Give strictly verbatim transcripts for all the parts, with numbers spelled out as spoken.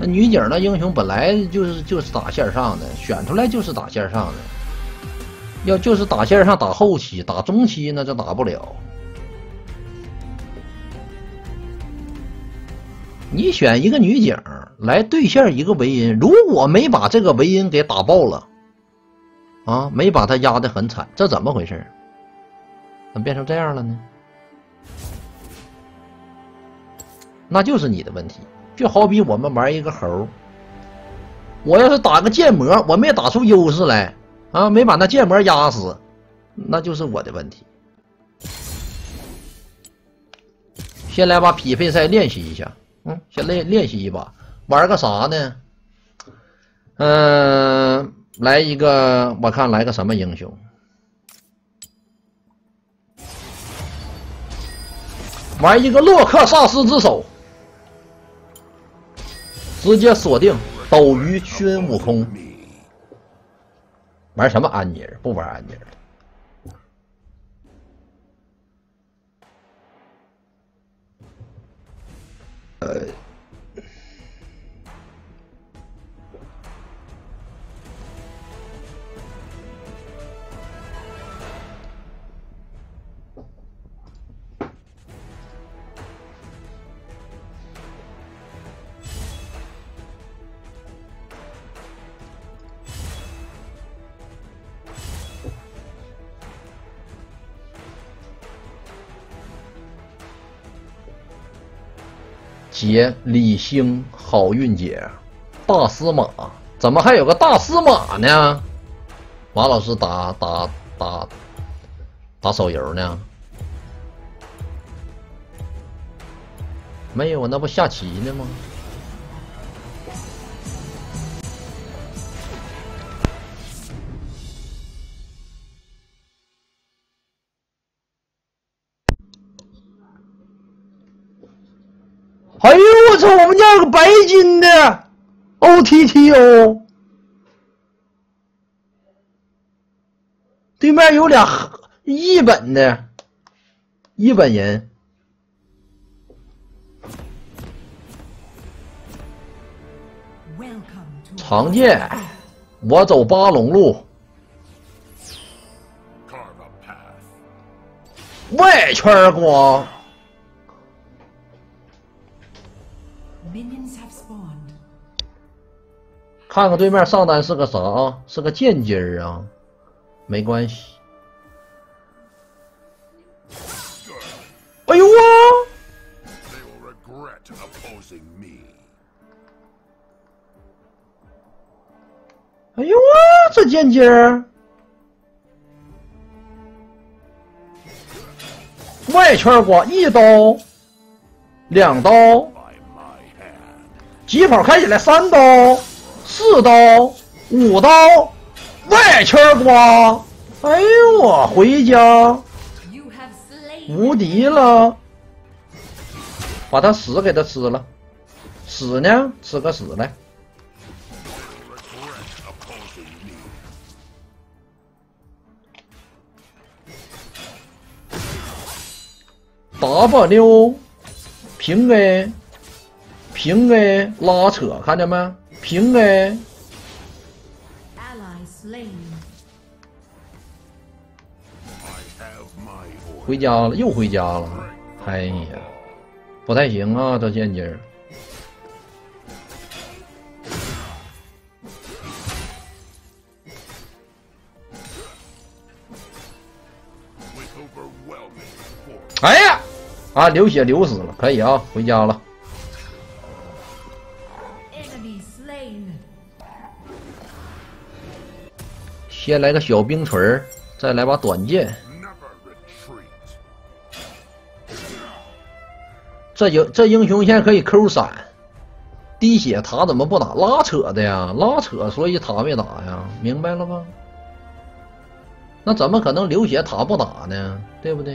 那女警那英雄本来就是就是打线上的，选出来就是打线上的。要就是打线上打后期、打中期，那就打不了。你选一个女警来对线一个维恩，如果没把这个维恩给打爆了，啊，没把他压得很惨，这怎么回事？怎么变成这样了呢？那就是你的问题。就好比我们玩一个猴，我要是打个剑魔，我没打出优势来啊，没把那剑魔压死，那就是我的问题。先来把匹配赛练习一下，嗯，先练练习一把，玩个啥呢？嗯、呃，来一个，我看来个什么英雄？玩一个洛克萨斯之手。直接锁定斗鱼孙悟空，玩什么安妮儿？不玩安妮儿。呃，姐李星好运姐，大司马怎么还有个大司马呢？马老师打打打打手游呢？没有，那不下棋呢吗？哎呦我操！我们家有个白金的 O T T O， 对面有俩一本的，一本人。常见，我走八龙路，外圈光。看看对面上单是个啥啊？是个剑姬儿啊，没关系。哎呦啊！哎呦啊！这剑姬儿，外圈光一刀，两刀，疾跑开起来三刀。四刀，五刀，外圈光，哎呦我回家，无敌了，把他屎给他吃了，屎呢？吃个屎来。W 平 A 平 A 拉扯，看见没？平 A， 回家了，又回家了。哎呀，不太行啊，这剑姬儿。哎呀，啊，流血流死了，可以啊，回家了。先来个小冰锤儿，再来把短剑。这英这英雄现在可以 Q 闪，滴血塔怎么不打？拉扯的呀，拉扯，所以塔没打呀，明白了吧？那怎么可能流血塔不打呢？对不对？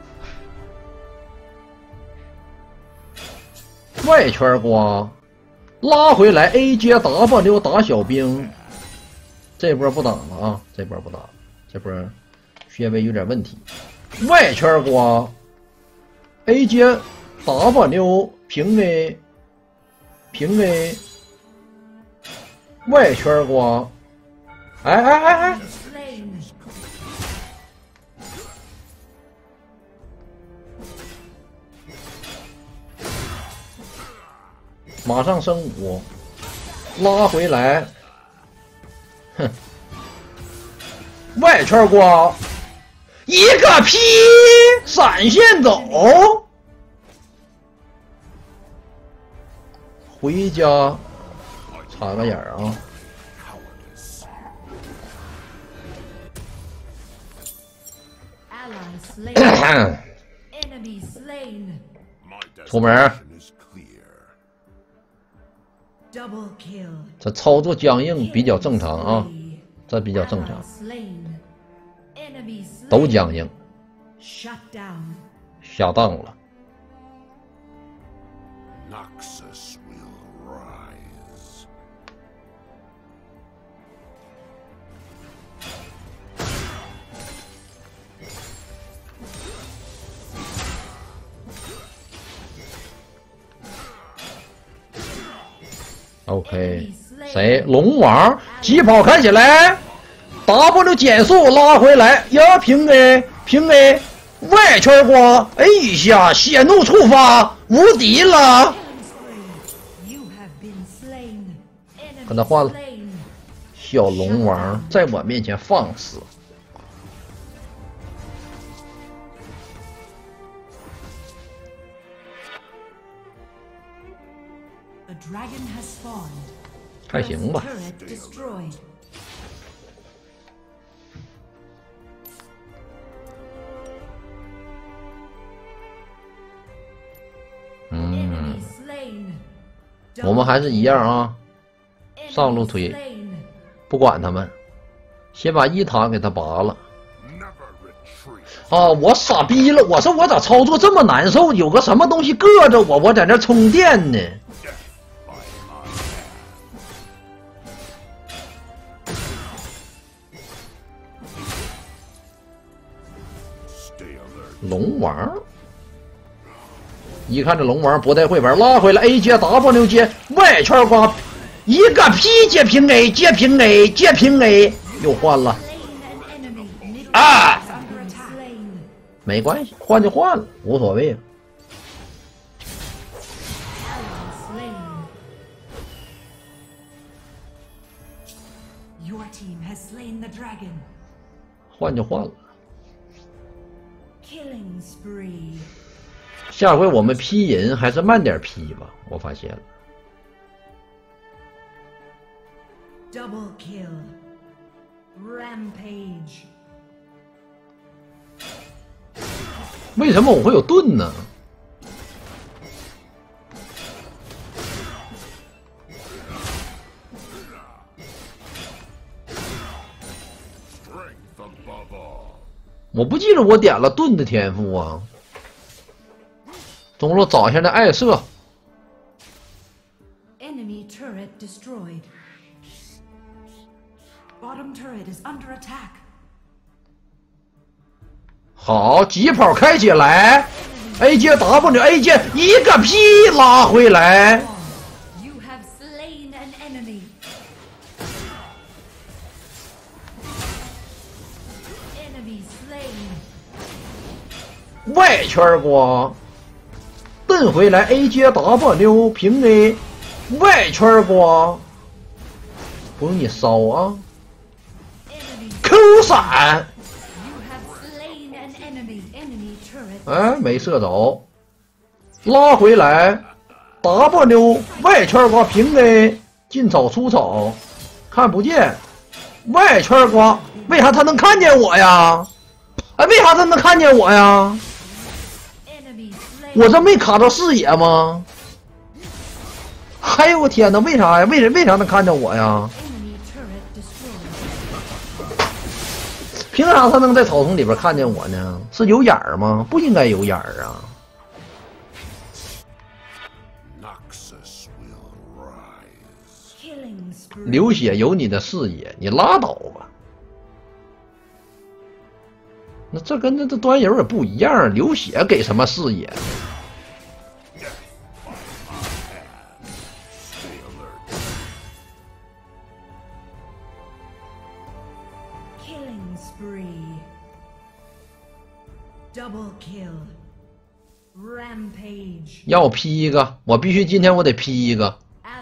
外圈刮，拉回来 A 接 W 打小兵。这波不打了啊！这波不打了，这波穴位有点问题。外圈刮 ，A 接 W 平 A 平 A 外圈刮，哎哎哎哎，马上升五，拉回来，哼，外圈刮，一个劈，闪现走，回家。 插个眼儿啊！出门。这操作僵硬比较正常啊，这比较正常，都僵硬，下当了。 OK， 谁？龙王疾跑开起来 ，W 减速拉回来，呀，平 A 平 A， 外圈刮，哎一下血怒触发，无敌了，跟他换了。小龙王在我面前放肆。 还行吧。嗯，我们还是一样啊，上路推，不管他们，先把一塔给他拔了。啊，我傻逼了！我说我咋操作这么难受？有个什么东西硌着我，我在那充电呢。 龙王，一看这龙王不带会玩，拉回来 A 接 W 接外圈刮，一个 P 接平 A 接平 A 接平 A 又换了啊，没关系，换就换了，无所谓。换就换了。 下回我们劈银还是慢点劈吧，我发现了。Double kill, rampage。为什么我会有盾呢？我不记得我点了盾的天赋啊。中路找一下那艾瑟。Enemy turret destroyed. Bottom turret is under attack. 好，疾跑开起来 ，A 接 W A 接一个 P 拉回来。You have slain an enemy. Enemy slain. 外圈刮。 蹬回来 ，A 接 W 平 A， 外圈刮，不用你烧啊 ，Q 闪，哎，没射着，拉回来 ，W 外圈刮平 A， 进草出草，看不见，外圈刮，为啥他能看见我呀？哎，为啥他能看见我呀？ 我这没卡到视野吗？哎呦我天哪！为啥呀？为啥为啥能看见我呀？凭啥他能在草丛里边看见我呢？是有眼儿吗？不应该有眼儿啊！流血有你的视野，你拉倒吧。那这跟那这端游也不一样，流血给什么视野？ 让我 P 一个，我必须今天我得 P 一个。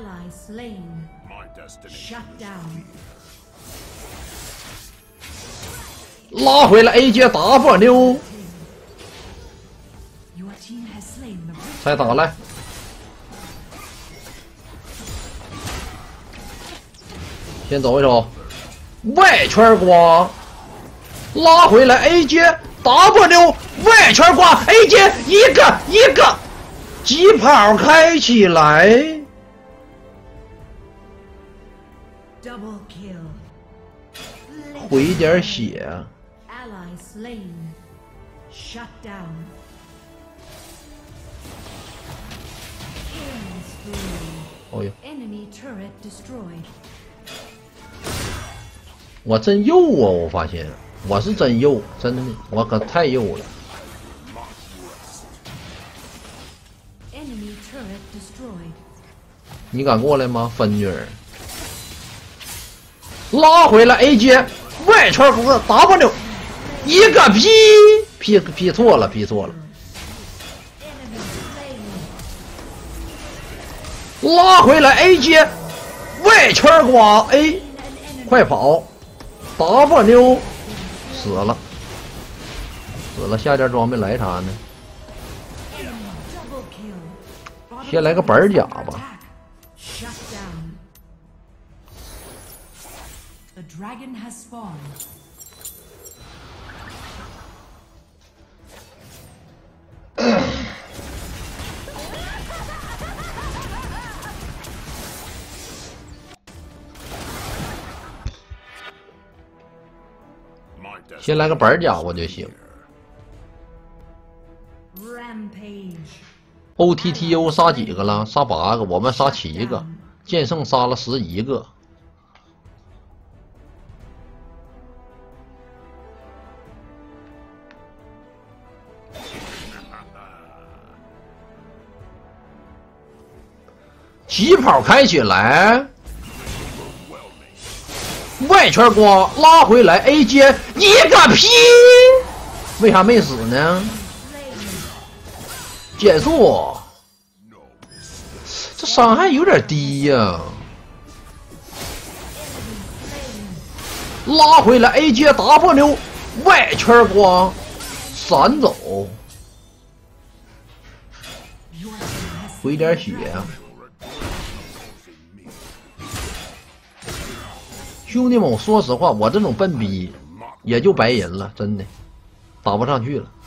拉回了 A 阶 W， 再打来。先走一手，外圈刮，拉回来 A 阶 W， 外圈刮 A 阶，一个一个，疾跑开起来。回点血。哦呦！我真幼啊！我发现我是真幼，真的，我可太幼了。你敢过来吗，分女儿？拉回了 A 阶，外圈勾 W， 一个 P P P 错了 ，P 错了。拉回来 A 阶，外圈刮 A， 快跑 W， 死了，死了，下件装备来啥呢？先来个板甲吧。先来个板甲我就行。O T T U 杀几个了？杀八个，我们杀七个，剑圣杀了十一个。疾跑开起来，外圈刮拉回来 A 阶一个 P， 为啥没死呢？减速，这伤害有点低呀、啊。拉回来 A 阶 W， 外圈刮闪走，回点血啊！兄弟们，我说实话，我这种笨逼也就白银了，真的打不上去了。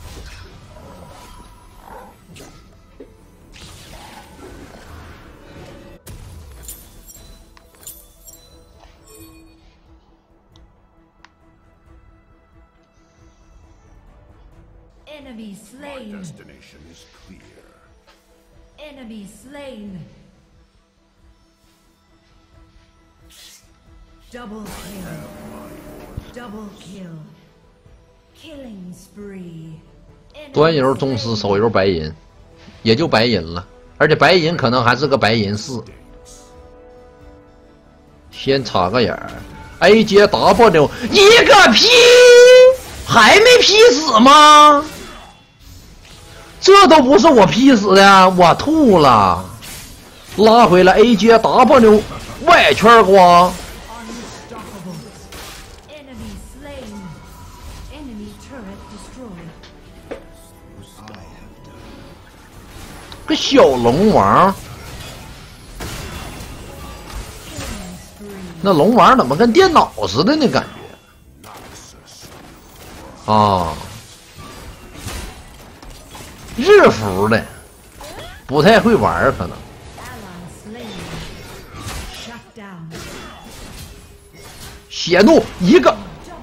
Enemy slain. My destination is clear. Enemy slain. Double kill. Double kill. Killing spree. 端游宗师，手游白银，也就白银了，而且白银可能还是个白银四。先插个眼儿 ，A 接 W 一个 P， 还没 P 死吗？这都不是我 P 死的，我吐了。拉回来 A 接 W 外圈刮。个小龙王，那龙王怎么跟电脑似的呢？感觉啊，日服的，不太会玩可能。血怒一个。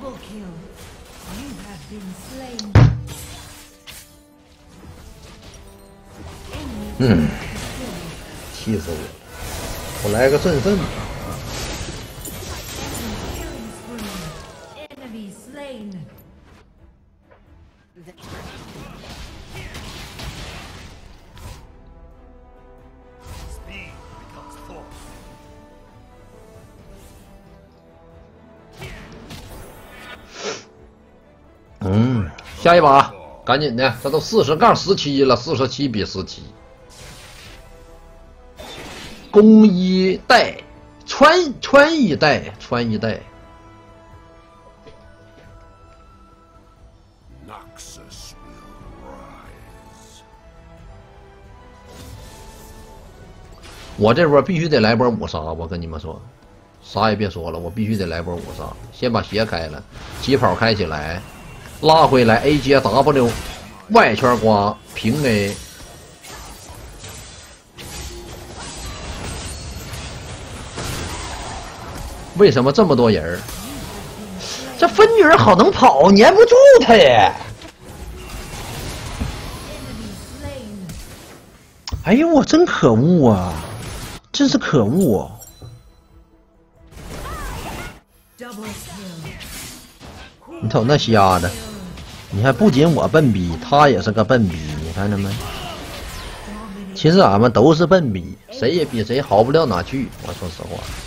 嗯，气死我了！我来个震震。嗯，下一把赶紧的，这都四十杠十七了，四十七比十七。攻一带，穿穿一带，穿一带。我这波必须得来波五杀，我跟你们说，啥也别说了，我必须得来波五杀。先把鞋开了，疾跑开起来。 拉回来 ，A 接 W， 外圈刮平 A， 为什么这么多人儿？这分女儿好能跑，粘不住他耶！哎呦我真可恶啊！真是可恶、啊！ 你瞅那瞎的，你还不仅我笨逼，他也是个笨逼，你看着没？其实俺们都是笨逼，谁也比谁好不了哪去。我说实话。